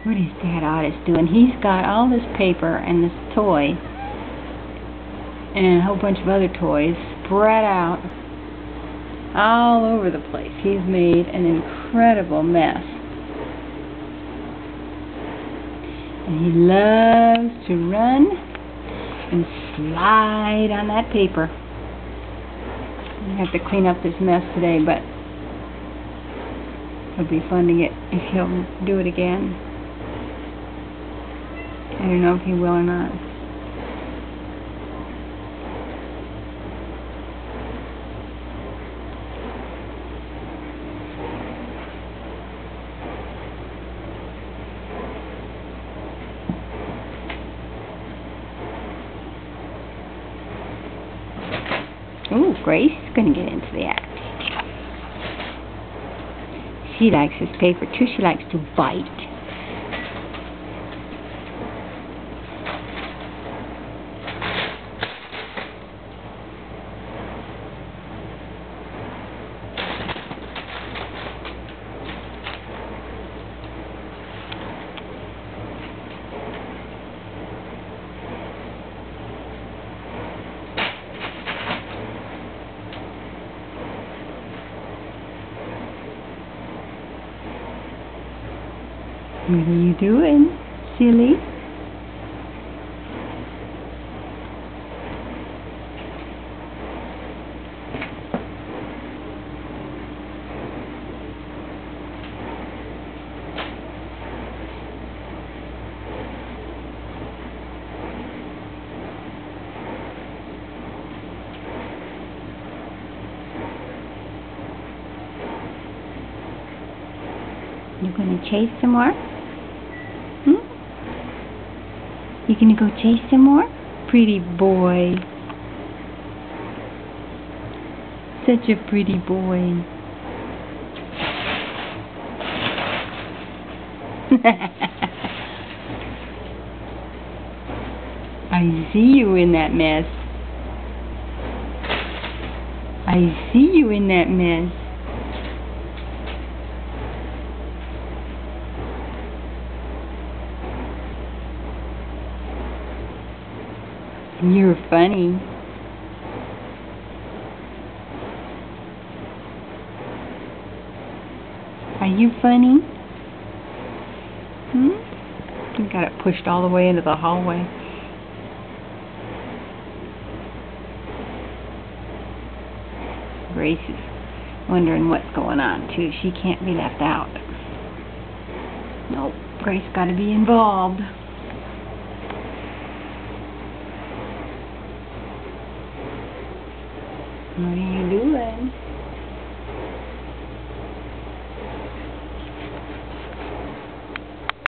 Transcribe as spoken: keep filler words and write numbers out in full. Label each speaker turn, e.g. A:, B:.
A: What is Dad Otis doing? He's got all this paper and this toy and a whole bunch of other toys spread out all over the place. He's made an incredible mess. And he loves to run and slide on that paper. I have to clean up this mess today, but it'll be fun to get if he'll do it again. I don't know if he will or not. Ooh, Grace is going to get into the act. She likes this paper too. She likes to bite. What are you doing, silly? You gonna chase some more? Hmm? You gonna go chase some more? Pretty boy. Such a pretty boy. I see you in that mess. I see you in that mess. You're funny. Are you funny? Hmm? You got it pushed all the way into the hallway. Grace is wondering what's going on too. She can't be left out. Nope, Grace got to be involved. What are you doing?